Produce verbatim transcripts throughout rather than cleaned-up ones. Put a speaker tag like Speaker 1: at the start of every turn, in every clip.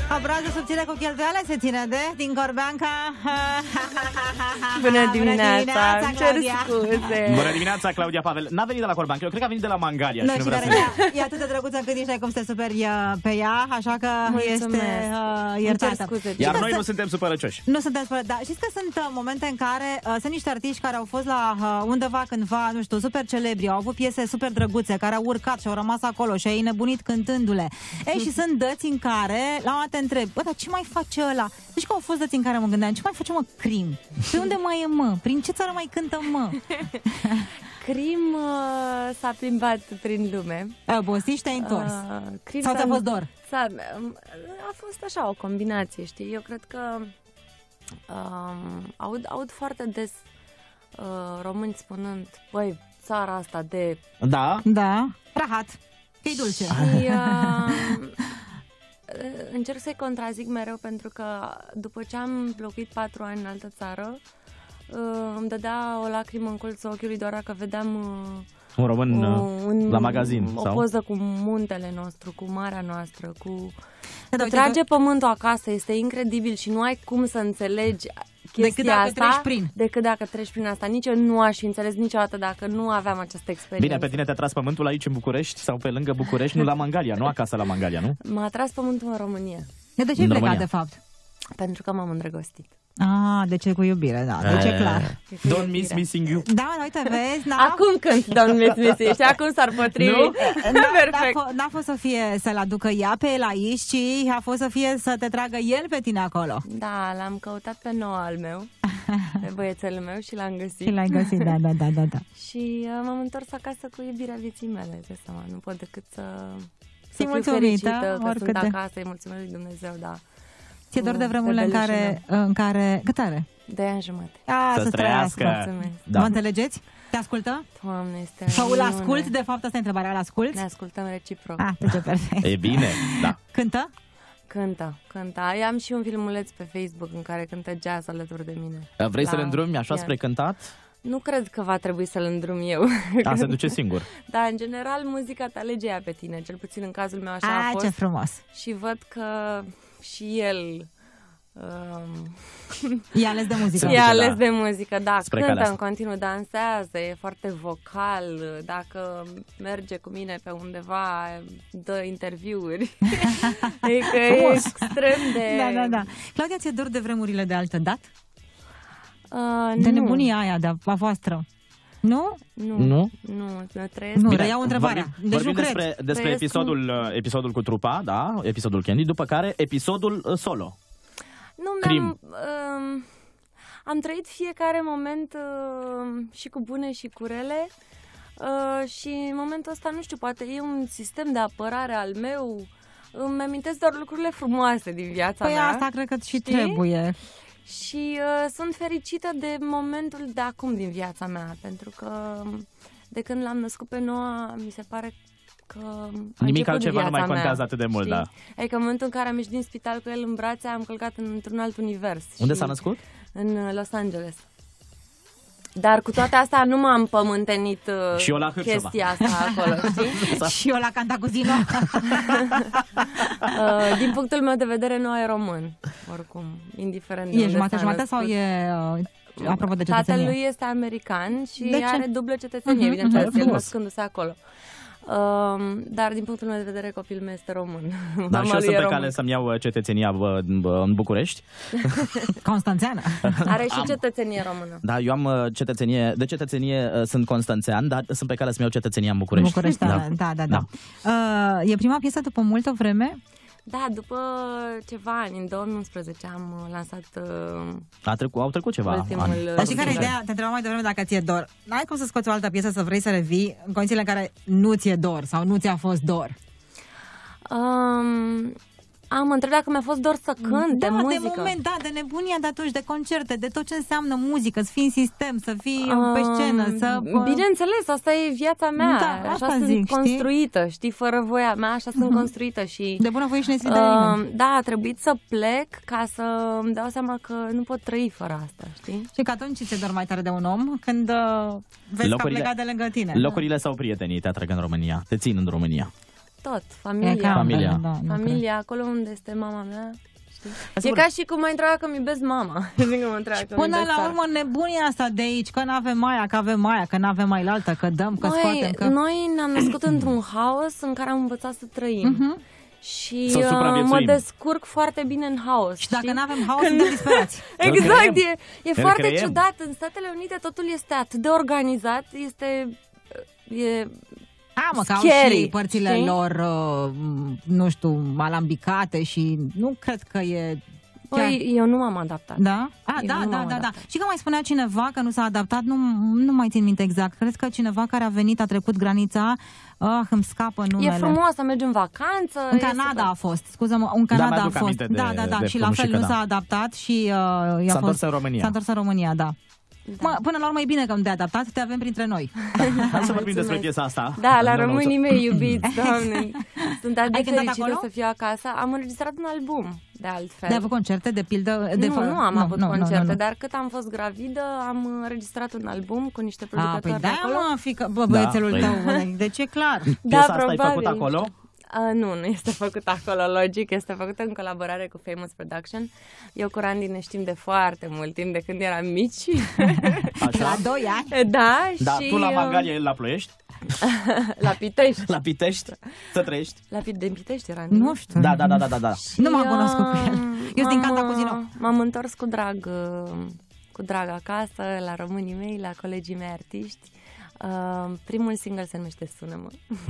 Speaker 1: O brază subțire cu cheltuială se ține de din Corbeanca.
Speaker 2: Bună dimineața,
Speaker 1: Bună dimineața, Claudia.
Speaker 2: scuze.
Speaker 3: Bună dimineața, Claudia Pavel. N-a venit de la Corbeanca, eu cred că a venit de la Mangalia.
Speaker 1: Nu,
Speaker 3: și nu
Speaker 1: și
Speaker 3: vrea
Speaker 1: care
Speaker 3: să...
Speaker 1: e, e atât de drăguță încât nici ai cum să te superi uh, pe ea, așa că
Speaker 2: Mulțumesc.
Speaker 1: este uh, iertată.
Speaker 2: Scuze,
Speaker 3: Iar
Speaker 1: Și
Speaker 3: noi
Speaker 1: că
Speaker 3: nu suntem supărăcioși.
Speaker 1: Nu suntem supărați, da. Știți că sunt uh, momente în care uh, sunt niște artiști care au fost la uh, undeva cândva, nu știu, super celebri, au avut piese super drăguțe, care au urcat și au rămas acolo și ai nebunit cântându-le. Ei, și sunt dăți în care, la un te întreb, bă, dar ce mai face ăla? Deci că au fost dăți în care mă gândeam, ce mai face, mă, Crim? Pe unde mai e, mă? Prin ce țară mai cântă, mă?
Speaker 2: Crim uh, s-a plimbat prin lume.
Speaker 1: A obosit și te-ai întors.
Speaker 2: Uh, Crim
Speaker 1: Sau ți-a fost dor?
Speaker 2: S-a, a fost așa o combinație, știi? Eu cred că um, aud, aud foarte des uh, români spunând, băi, țara asta de...
Speaker 3: Da?
Speaker 1: Da. Rahat. E dulce.
Speaker 2: Și uh, încerc să-i contrazic mereu pentru că după ce am locuit patru ani în altă țară, uh, îmi dădea o lacrimă în colțul ochiului doar dacă vedeam uh,
Speaker 3: Un român
Speaker 2: o, un,
Speaker 3: la magazin.
Speaker 2: o
Speaker 3: sau?
Speaker 2: poză cu muntele nostru, cu marea noastră, cu...
Speaker 1: Da,
Speaker 2: Te
Speaker 1: uite
Speaker 2: trage
Speaker 1: că-
Speaker 2: pământul acasă, este incredibil și nu ai cum să înțelegi chestia
Speaker 1: Decât dacă
Speaker 2: asta,
Speaker 1: treci prin.
Speaker 2: decât dacă treci prin asta. Nici eu nu aș fi înțeles niciodată dacă nu aveam această experiență.
Speaker 3: Bine, pe tine te-a tras pământul aici în București sau pe lângă București, nu la Mangalia, nu acasă la Mangalia, nu?
Speaker 2: M-a tras pământul în România,
Speaker 1: De ce ai
Speaker 3: În
Speaker 1: plecat,
Speaker 3: România.
Speaker 1: de fapt?
Speaker 2: pentru că m-am îndrăgostit.
Speaker 1: Ah, de ce cu iubire, da, deci e clar.
Speaker 3: Don't miss missing you.
Speaker 1: Da, uite, vezi, n-a,
Speaker 2: Acum când Don't Miss Me See, și acum s-ar potrivi.
Speaker 3: Nu?
Speaker 1: n-a,
Speaker 2: Perfect.
Speaker 1: n-a, f- n-a fost să fie să-l aducă ea pe el aici, ci a fost să fie să te tragă el pe tine acolo.
Speaker 2: Da, l-am căutat pe nou al meu, pe băiețelul meu și l-am găsit.
Speaker 1: Și l-ai găsit, da, da, da, da, da.
Speaker 2: Și uh, m-am întors acasă cu iubirea vieții mele, de seama, nu pot decât să, să
Speaker 1: Fii
Speaker 2: fiu
Speaker 1: mulțumită,
Speaker 2: fericită că
Speaker 1: oricât
Speaker 2: sunt
Speaker 1: de-
Speaker 2: acasă, îi mulțumesc lui Dumnezeu, da.
Speaker 1: Ți-e dor de
Speaker 2: Cu
Speaker 1: vremurile în
Speaker 2: bebelușul
Speaker 1: care, în care... Cât are?
Speaker 2: Doi ani jumate.
Speaker 1: A,
Speaker 3: Să-ți trăiască.
Speaker 2: Mulțumesc.
Speaker 3: Da.
Speaker 1: Mă înțelegeți? Te ascultă?
Speaker 2: Doamne, este
Speaker 1: Sau îl
Speaker 2: minune.
Speaker 1: ascult? De fapt, asta e întrebarea, îl asculti?
Speaker 2: Ne ascultăm reciproc.
Speaker 1: Ah, deci e perfect.
Speaker 3: E bine, da.
Speaker 1: Cântă?
Speaker 2: Cântă, cântă. Eu am și un filmuleț pe Facebook în care cântă jazz alături de mine.
Speaker 3: Vrei să-l
Speaker 2: La
Speaker 3: îndrumi așa
Speaker 2: pian.
Speaker 3: spre cântat?
Speaker 2: Nu cred că va trebui să-l îndrum eu.
Speaker 3: A, se duce singur.
Speaker 2: Dar, în general, muzica te alege ea pe tine. Cel puțin în cazul meu așa a
Speaker 1: Ah,
Speaker 2: fost.
Speaker 1: ce frumos.
Speaker 2: Și văd că și el um,
Speaker 1: E ales de muzică.
Speaker 3: Se
Speaker 2: e
Speaker 3: duce,
Speaker 2: ales
Speaker 3: da.
Speaker 2: de muzică. Da,
Speaker 3: Spre calea
Speaker 2: cântă în
Speaker 3: asta.
Speaker 2: continuu, dansează, e foarte vocal. Dacă merge cu mine pe undeva, dă interviuri. Adică e
Speaker 3: Frumos.
Speaker 2: extrem de...
Speaker 1: Da, da, da. Claudia, ți-e dor de vremurile de altă dată?
Speaker 2: Uh,
Speaker 1: De
Speaker 2: nu,
Speaker 1: nebunia aia de a voastră? Nu?
Speaker 2: nu,
Speaker 3: Nu?
Speaker 2: nu, nu trăiesc.
Speaker 1: Nu,
Speaker 3: Bine,
Speaker 1: reiau întrebarea.
Speaker 3: Vorbim,
Speaker 1: Deci
Speaker 3: vorbim
Speaker 1: nu cred.
Speaker 3: despre, despre
Speaker 2: Trăiesc
Speaker 3: episodul, uh, episodul cu trupa, da, episodul Candy, după care episodul uh, solo.
Speaker 2: Nu,
Speaker 3: Crim.
Speaker 2: mi-am... Um, am trăit fiecare moment uh, și cu bune și cu rele uh, și în momentul ăsta, nu știu, poate e un sistem de apărare al meu. Îmi amintesc doar lucrurile frumoase din viața
Speaker 1: Păi
Speaker 2: mea.
Speaker 1: asta cred că și
Speaker 2: știi?
Speaker 1: trebuie.
Speaker 2: Și uh, sunt fericită de momentul de acum din viața mea, pentru că de când l-am născut pe Noa, mi se pare că a
Speaker 3: Nimic
Speaker 2: început
Speaker 3: altceva nu mai
Speaker 2: viața
Speaker 3: contează
Speaker 2: mea,
Speaker 3: atât de mult,
Speaker 2: știi?
Speaker 3: da.
Speaker 2: Adică în momentul în care am ieșit din spital cu el în brațe, am călcat într-un alt univers.
Speaker 3: Unde
Speaker 2: Și
Speaker 3: s-a născut?
Speaker 2: În Los Angeles. Dar cu toate astea nu m-am pământenit uh,
Speaker 3: Și eu la Hârșova.
Speaker 2: chestia asta acolo, știi?
Speaker 1: Și eu la Cantacuzino.
Speaker 2: Uh, din punctul meu de vedere, nu e român, oricum, indiferent de
Speaker 1: E
Speaker 2: unde
Speaker 1: jumate
Speaker 2: s-a
Speaker 1: jumate sau
Speaker 2: născut.
Speaker 1: e, uh, apropo de cetățenie?
Speaker 2: Tatăl lui este american și
Speaker 1: De ce?
Speaker 2: are dublă cetățenie,
Speaker 1: Mhm,
Speaker 2: bineînțeles,
Speaker 3: mhm,
Speaker 2: el
Speaker 3: frumos.
Speaker 2: născându-se acolo. Um, dar din punctul meu de vedere, copilul meu este român.
Speaker 3: Dar
Speaker 2: Mama
Speaker 3: și eu
Speaker 2: lui
Speaker 3: sunt
Speaker 2: e
Speaker 3: pe
Speaker 2: român.
Speaker 3: cale să-mi iau uh, cetățenia bă, bă, în București.
Speaker 1: Constanțeană.
Speaker 2: Are și
Speaker 3: Am.
Speaker 2: cetățenie română.
Speaker 3: Da, eu am uh, cetățenie, de cetățenie uh, sunt constanțean, dar sunt pe cale să-mi iau cetățenia în București.
Speaker 1: București, da, da, da. da. Uh, e prima piesă după multă vreme?
Speaker 2: Da, după ceva ani, în două mii unsprezece am uh, lansat uh,
Speaker 3: A trecut, au trecut ceva
Speaker 2: ultimul...
Speaker 3: ani.
Speaker 2: uh,
Speaker 1: Dar știi care e
Speaker 2: single.
Speaker 1: ideea? Te întrebam mai devreme dacă ți-e dor. N-ai cum să scoți o altă piesă să vrei să revii în condițiile în care nu ți-e dor sau nu ți-a fost dor.
Speaker 2: Um, am întrebat dacă mi-a fost dor să cânt
Speaker 1: da,
Speaker 2: de muzică.
Speaker 1: de moment, da, de nebunia de atunci, de concerte, de tot ce înseamnă muzică, să fii în sistem, să fii uh, pe scenă, să...
Speaker 2: Um, Bineînțeles, asta e viața mea.
Speaker 1: Da, asta
Speaker 2: așa sunt
Speaker 1: zic, știi?
Speaker 2: construită, știi? Fără voia mea, așa sunt construită și...
Speaker 1: De bună voie și nesfidă de nimeni.
Speaker 2: Uh, da, a trebuit să plec ca să îmi dau seama că nu pot trăi fără asta, știi?
Speaker 1: Și că atunci ți-e dor mai tare de un om când uh, vezi
Speaker 3: Locurile-
Speaker 1: că a plecat de lângă tine.
Speaker 3: Locurile sau prietenii te atrag în România, te țin în România.
Speaker 2: tot. Familia.
Speaker 1: E ca
Speaker 3: Familia.
Speaker 1: Da, nu
Speaker 2: Familia,
Speaker 1: cred.
Speaker 2: acolo unde este mama mea. E
Speaker 3: Sigur.
Speaker 2: ca și cum mă întreba că-mi iubesc mama.
Speaker 1: Până la urmă, nebunia asta de aici, că n-avem aia, că avem aia, că n-avem mai altă, că dăm, că
Speaker 2: Noi,
Speaker 1: scoatem, că...
Speaker 2: noi ne-am născut într-un haos în care am învățat să trăim.
Speaker 1: Uh-huh.
Speaker 2: Și
Speaker 3: Să
Speaker 2: uh, mă
Speaker 3: supraviețuim.
Speaker 2: descurc foarte bine în haos.
Speaker 1: Și dacă
Speaker 2: știi?
Speaker 1: n-avem haos,
Speaker 2: Când-
Speaker 1: suntem disperați.
Speaker 2: Exact,
Speaker 3: creăm.
Speaker 2: e, e
Speaker 3: Îl
Speaker 2: foarte
Speaker 3: creăm.
Speaker 2: ciudat. În Statele Unite totul este atât de organizat, este... E,
Speaker 1: A, mă, că au
Speaker 2: Scary,
Speaker 1: și părțile
Speaker 2: știi?
Speaker 1: lor, uh, nu știu, alambicate și nu cred că e... chiar-
Speaker 2: Păi, eu nu m-am adaptat.
Speaker 1: Da? A,
Speaker 2: Eu
Speaker 1: da,
Speaker 2: nu
Speaker 1: da,
Speaker 2: m-am
Speaker 1: da, da.
Speaker 2: adaptat.
Speaker 1: Și că mai spunea cineva că nu s-a adaptat, nu, nu mai țin minte exact. Cred că cineva care a venit, a trecut granița, ah, îmi scapă numele.
Speaker 2: E frumos să mergi în vacanță.
Speaker 1: În
Speaker 2: e
Speaker 1: Canada
Speaker 2: super.
Speaker 1: a fost, scuză-mă, în Canada a
Speaker 3: mi-aduc
Speaker 1: fost.
Speaker 3: aminte de-
Speaker 1: Da, da, da,
Speaker 3: de
Speaker 1: și la fel
Speaker 3: frumușică,
Speaker 1: nu
Speaker 3: da.
Speaker 1: s-a adaptat și uh, i-a
Speaker 3: S-a
Speaker 1: fost...
Speaker 3: întors în România.
Speaker 1: S-a întors în România, da.
Speaker 2: Da.
Speaker 1: Mă, până la urmă e bine că nu te-ai adaptat, te avem printre noi.
Speaker 3: Hai să vorbim
Speaker 2: Mulțumesc.
Speaker 3: despre piesa asta.
Speaker 2: Da, la
Speaker 3: Nu, nu,
Speaker 2: românii
Speaker 3: să-
Speaker 2: mei iubiți, doamne. Sunt atât de
Speaker 1: Ai cântat
Speaker 2: fericită
Speaker 1: acolo?
Speaker 2: să fiu acasă. Am înregistrat un album, de altfel.
Speaker 1: De-ai avut concerte, de pildă? De
Speaker 2: nu,
Speaker 1: fă-
Speaker 2: nu am avut
Speaker 1: nu, nu,
Speaker 2: concerte,
Speaker 1: nu, nu.
Speaker 2: dar cât am fost gravidă, am înregistrat un album cu niște
Speaker 1: A,
Speaker 2: producători
Speaker 1: păi
Speaker 2: de
Speaker 1: da,
Speaker 2: acolo.
Speaker 1: mă, fică, bă, băiețelul
Speaker 3: Da,
Speaker 1: tău,
Speaker 3: păi.
Speaker 1: bă, deci e clar.
Speaker 2: Da,
Speaker 3: Piesa asta ai
Speaker 2: probabil.
Speaker 3: făcut acolo?
Speaker 2: Uh, nu, nu este făcut acolo, logic, este făcută în colaborare cu Famous Production. Eu cu Randy ne știm de foarte mult timp, de când eram mici.
Speaker 3: Așa.
Speaker 1: La doi ani.
Speaker 2: Da,
Speaker 3: Da,
Speaker 2: și...
Speaker 3: tu la
Speaker 2: uh,
Speaker 3: Mangalia, el la Ploiești,
Speaker 2: La Pitești.
Speaker 3: la Pitești, să trăiești.
Speaker 2: La Pit- de Pitești, Randy.
Speaker 1: Nu știu.
Speaker 3: Da, da, da, da, da, da.
Speaker 2: Și,
Speaker 1: Nu m-am cunoscut cu
Speaker 2: uh,
Speaker 1: el. Eu sunt din
Speaker 2: m-am,
Speaker 1: Cantacuzino.
Speaker 2: uh, M-am întors cu drag, uh, cu drag acasă, la românii mei, la colegii mei artiști. Uh, primul single se numește Sună-mă.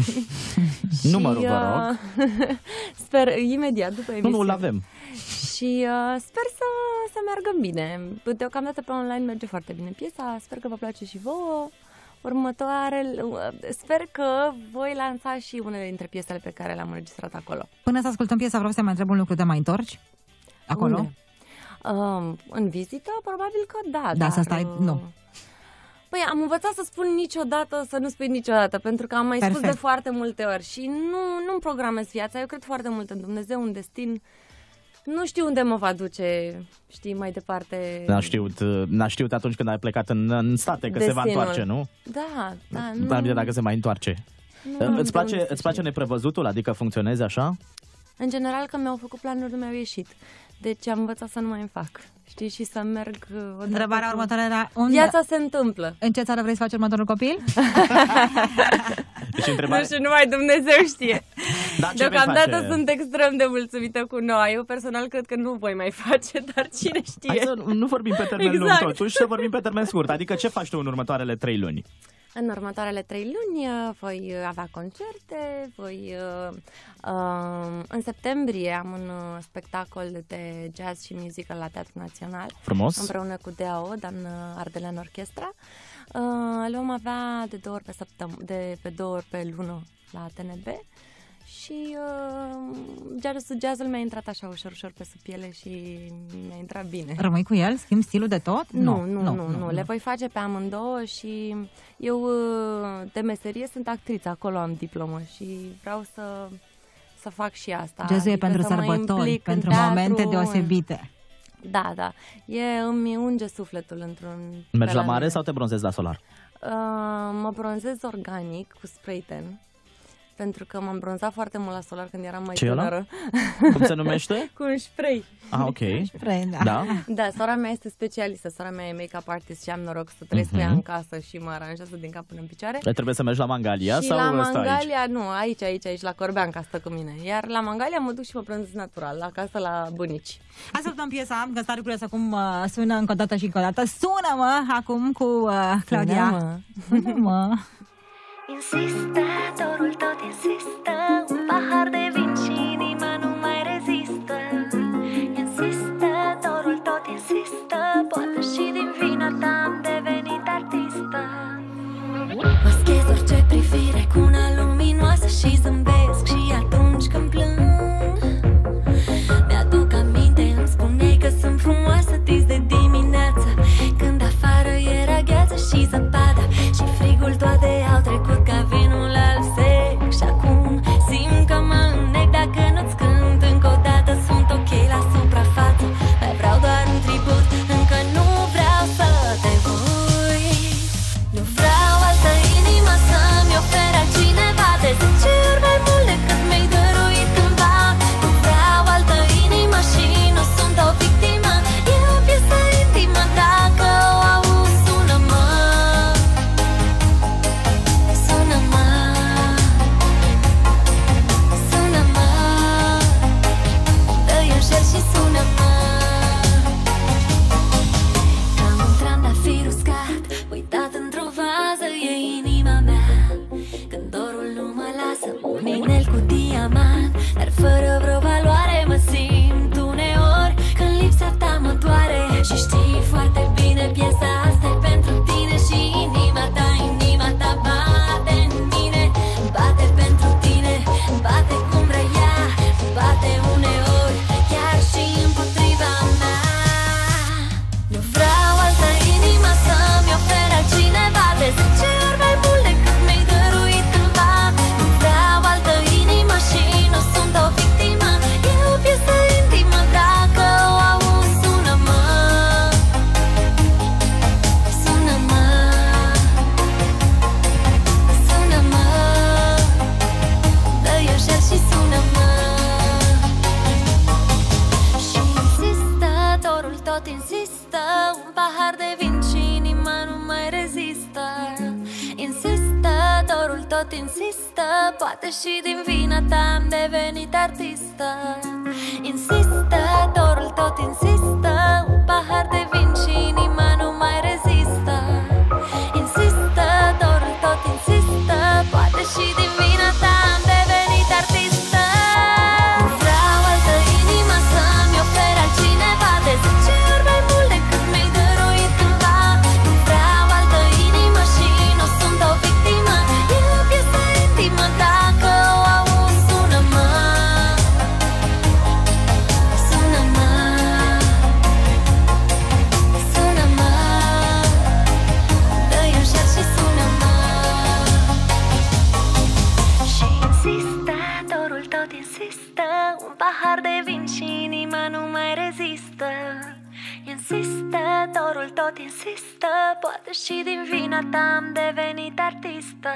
Speaker 3: Numărul,
Speaker 2: Și,
Speaker 3: vă rog.
Speaker 2: uh, Sper, imediat, după
Speaker 3: Nu,
Speaker 2: emisiune.
Speaker 3: nu, îl avem.
Speaker 2: Și uh, sper să, să meargă bine. Deocamdată pe online merge foarte bine piesa, sper că vă place și vouă. Următoare, uh, sper că voi lansa și unele dintre piesele pe care le-am înregistrat acolo.
Speaker 1: Până să ascultăm piesa, vreau să te mai întreb un lucru, te mai întorci? Acolo?
Speaker 2: Unde? Uh, în vizită? Probabil că da.
Speaker 1: Da,
Speaker 2: dar,
Speaker 1: să stai-
Speaker 2: uh,
Speaker 1: nu.
Speaker 2: Păi am învățat să spun niciodată, să nu spui niciodată, pentru că am mai
Speaker 1: Perfect.
Speaker 2: spus de foarte multe ori și nu, nu-mi programez viața. Eu cred foarte mult în Dumnezeu, în destin. Nu știu unde mă va duce, știi, mai departe.
Speaker 3: N-a știut, n-a știut atunci când ai plecat în, în state că se va
Speaker 2: Destinul.
Speaker 3: întoarce, nu?
Speaker 2: Da, da. Nu,
Speaker 3: Dar bine dacă se mai întoarce.
Speaker 2: nu,
Speaker 3: Îți
Speaker 2: de
Speaker 3: place,
Speaker 2: unde să
Speaker 3: îți place
Speaker 2: știu.
Speaker 3: neprevăzutul? Adică funcționezi așa?
Speaker 2: În general, că mi-au făcut planuri, nu mi-au ieșit. Deci am învățat să nu mai îmi fac. Știi, și să merg... uh, odată
Speaker 1: Întrebarea
Speaker 2: cu-
Speaker 1: următoare era, unde,
Speaker 2: Viața se întâmplă.
Speaker 1: în ce țară vrei să faci următorul copil?
Speaker 3: Deci
Speaker 2: Nu
Speaker 3: întrebare...
Speaker 2: știu, numai Dumnezeu știe.
Speaker 3: Da, ce vei
Speaker 2: Deocamdată
Speaker 3: face?
Speaker 2: sunt extrem de mulțumită cu noua. Eu personal cred că nu voi mai face, dar cine știe.
Speaker 3: Hai să nu- nu vorbim pe termen
Speaker 2: Exact.
Speaker 3: lung totuși, să vorbim pe termen scurt. Adică ce faci tu în următoarele trei luni?
Speaker 2: În următoarele trei luni uh, voi uh, avea concerte, voi... Uh, uh, în septembrie am un uh, spectacol de jazz și musical la Teatrul Național.
Speaker 3: Frumos?
Speaker 2: Împreună cu D A O, doamnă Ardelean Orchestra. Uh, le vom avea de două ori pe săptămână, de pe două ori pe lună la T N B. Și uh, jazzul, jazzul mi-a intrat așa ușor, ușor pe sub piele și mi-a intrat bine.
Speaker 1: Rămâi cu el? Schimbi stilul de tot?
Speaker 2: Nu, nu, nu, nu, nu. Le voi face pe amândouă și eu uh, de meserie sunt actriță, acolo am diplomă și vreau să, să fac și asta.
Speaker 1: Jazzul e
Speaker 2: adică
Speaker 1: pentru
Speaker 2: să mă
Speaker 1: sărbători,
Speaker 2: implic în
Speaker 1: pentru
Speaker 2: teatru,
Speaker 1: momente
Speaker 2: în-
Speaker 1: deosebite.
Speaker 2: Da, da. E, îmi unge sufletul într-un...
Speaker 3: Mergi
Speaker 2: pe
Speaker 3: la mare
Speaker 2: mine.
Speaker 3: sau te bronzezi la solar?
Speaker 2: Uh, mă bronzez organic cu spray tan, pentru că m-am bronzat foarte mult la solar când eram mai
Speaker 3: Ce e ăla?
Speaker 2: tânără.
Speaker 3: Cum se numește?
Speaker 2: Cu un spray.
Speaker 3: Ah, ok.
Speaker 1: Vrei, da.
Speaker 3: Da?
Speaker 2: Da, sora mea este specialistă, sora mea e make-up artist și am noroc să trăiesc cu ea în casă și mă aranjează din cap până în picioare.
Speaker 3: Trebuie să mergi la Mangalia
Speaker 2: Și
Speaker 3: sau
Speaker 2: la
Speaker 3: stai aici?
Speaker 2: Mangalia, nu, aici, aici, aici, la Corbeanca stă cu mine. Iar la Mangalia mă duc și mă bronzez natural, acasă la bunici.
Speaker 1: Hai să ascultăm piesa, că stare curioasă cum uh, sună încă o dată și încă o dată. Sună-mă acum cu uh, Claudia.
Speaker 2: Sună-mă.
Speaker 1: Sună-mă.
Speaker 4: Insistă, dorul tot insistă, un pahar de vin și inima nu mai rezistă. Insistă, dorul tot insistă, poate și din vina ta am devenit artistă. Maschez orice privire cu una luminoasă și zâmbesc și atunci când plâng. Mi-aduc aminte, îmi spuneai că sunt frumoasă dis de dimineață, când afară era gheață și zăpadă și frigul, toate au trecut ca vinul alb sec. Și acum simt că mă înnec pahar de vin și inima nu mai rezistă. Insistă, dorul tot insistă, poate și din vina ta am devenit artistă. Insistă, dorul tot insistă, un pahar de vin și inima nu mai rezistă. Insistă, dorul tot insistă, poate și din vina ta am devenit artistă. Vreau altă inimă să-mi ofere altcineva de zece ori mai mult decât mi-ai dăruit cândva. Vreau altă inimă și nu sunt o victimă, e o piesă intimă, dacă o auzi sună-mă. Sună-mă, sună-mă, dă-i un șer și sună-mă. Și insistă, dorul tot insistă, un pahar de vin și inima nu mai rezistă. Insistă, dorul tot insistă, poate și din vina ta am devenit artistă.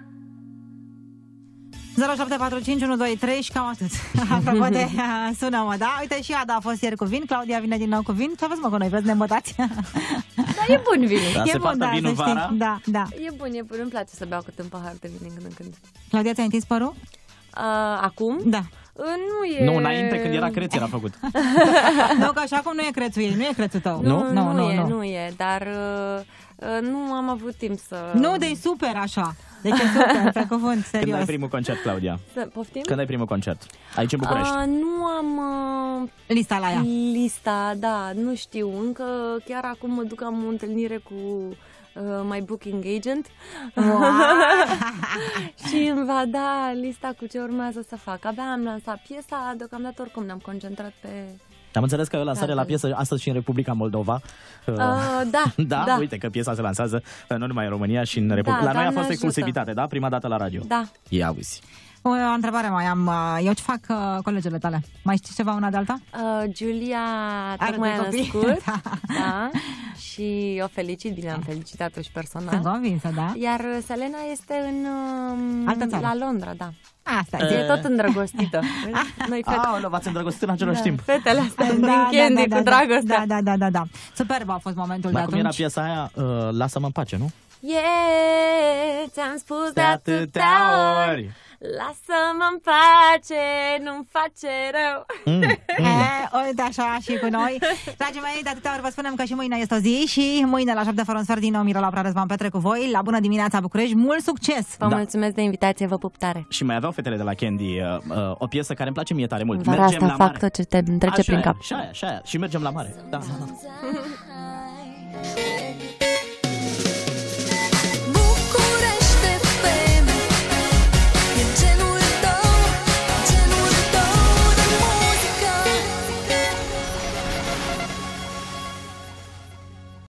Speaker 1: zero șapte patru cinci unu doi trei și cam atât. Apropo de uh, sună-mă, da? Uite, și Ada a fost ieri cu vin, Claudia vine din nou cu vin. Ce aveți, mă, cu noi? Vreți să ne îmbătați?
Speaker 2: Dar e bun vinul.
Speaker 3: Da,
Speaker 1: E
Speaker 3: se
Speaker 1: bun,
Speaker 3: poartă
Speaker 1: da,
Speaker 3: vinul
Speaker 1: să știi.
Speaker 3: vara?
Speaker 1: Da, da.
Speaker 2: E bun, e bun, îmi place să beau câte un pahar de vin din când în când.
Speaker 1: Claudia, ți-ai întins părul?
Speaker 2: Uh, acum?
Speaker 1: Da.
Speaker 2: Uh, nu e...
Speaker 3: Nu, înainte când era creț era făcut.
Speaker 1: Nu, că așa cum nu e crețul ei, nu e crețul tău.
Speaker 2: Nu,
Speaker 1: nu,
Speaker 2: nu,
Speaker 1: nu,
Speaker 2: e,
Speaker 1: nu.
Speaker 2: nu e, dar uh, uh, nu am avut timp să...
Speaker 1: Nu, de super așa. Deci e super, pe cuvânt,
Speaker 3: Când ai
Speaker 1: serios.
Speaker 3: primul concert, Claudia?
Speaker 2: Să, poftim?
Speaker 3: Când ai primul concert? Aici în București?
Speaker 2: Uh, nu am uh,
Speaker 1: Lista la ea.
Speaker 2: lista, da, nu știu, încă chiar acum mă duc, am o întâlnire cu uh, my booking agent
Speaker 1: Wow.
Speaker 2: și îmi va da lista cu ce urmează să fac. Abia am lansat piesa, deocamdată oricum ne-am concentrat pe...
Speaker 3: Am înțeles că e o lansare
Speaker 2: Da,
Speaker 3: la
Speaker 2: da.
Speaker 3: piesă astăzi și în Republica Moldova.
Speaker 2: Uh, da,
Speaker 3: da,
Speaker 2: da,
Speaker 3: uite că piesa se lansează uh, nu numai în România și în Republica.
Speaker 2: Da,
Speaker 3: la noi a
Speaker 2: Doamne
Speaker 3: fost
Speaker 2: ajută.
Speaker 3: exclusivitate, da? Prima dată la radio.
Speaker 2: da.
Speaker 3: Ia uzi.
Speaker 1: O întrebare mai am. uh, Eu ce fac uh, colegele tale? Mai știi ceva una de alta?
Speaker 2: Uh, Giulia
Speaker 1: Are
Speaker 2: tocmai
Speaker 1: doi
Speaker 2: a
Speaker 1: copii.
Speaker 2: născut,
Speaker 1: Da.
Speaker 2: da, și o felicit, bine am felicitat-o și
Speaker 1: Sunt
Speaker 2: personal.
Speaker 1: convinsă, da?
Speaker 2: Iar Selena este în um,
Speaker 1: Altă țară.
Speaker 2: la Londra, da.
Speaker 1: Asta
Speaker 2: E
Speaker 1: e.
Speaker 2: tot îndrăgostită. Noi fete,
Speaker 3: Aoleu, v-ați îndrăgostit în același
Speaker 2: da,
Speaker 3: timp.
Speaker 2: fetele astea
Speaker 1: Da,
Speaker 2: din
Speaker 1: da,
Speaker 2: Candy
Speaker 1: da,
Speaker 2: cu
Speaker 1: da,
Speaker 2: dragostea.
Speaker 1: Da, da, da, da, da. Superb a fost momentul
Speaker 3: Dar
Speaker 1: de
Speaker 3: cum era
Speaker 1: atunci.
Speaker 3: piesa aia? Uh, Lasă-mă în pace, nu?
Speaker 2: Yeah, ți-am spus de atâtea ori, lasă-mă în pace, nu-mi face rău.
Speaker 3: Mm.
Speaker 1: E, uite așa și cu noi. Dragii mei, de atâtea ori vă spunem că și mâine este o zi și mâine la șapte fără un sfert din nou Mirela Prea Răzvan Petre cu voi. La bună dimineața București, mult succes!
Speaker 2: Vă
Speaker 3: Da.
Speaker 2: mulțumesc de invitație, vă pup tare.
Speaker 3: Și mai aveau fetele de la Candy uh, uh, o piesă care îmi place mie tare mult.
Speaker 2: Vara
Speaker 3: Mergem
Speaker 2: asta
Speaker 3: la
Speaker 2: fac
Speaker 3: mare.
Speaker 2: tot ce te trece
Speaker 3: Așa
Speaker 2: prin
Speaker 3: e,
Speaker 2: cap.
Speaker 3: Și aia, și aia. Și mergem la mare. Da, da, da.
Speaker 4: High.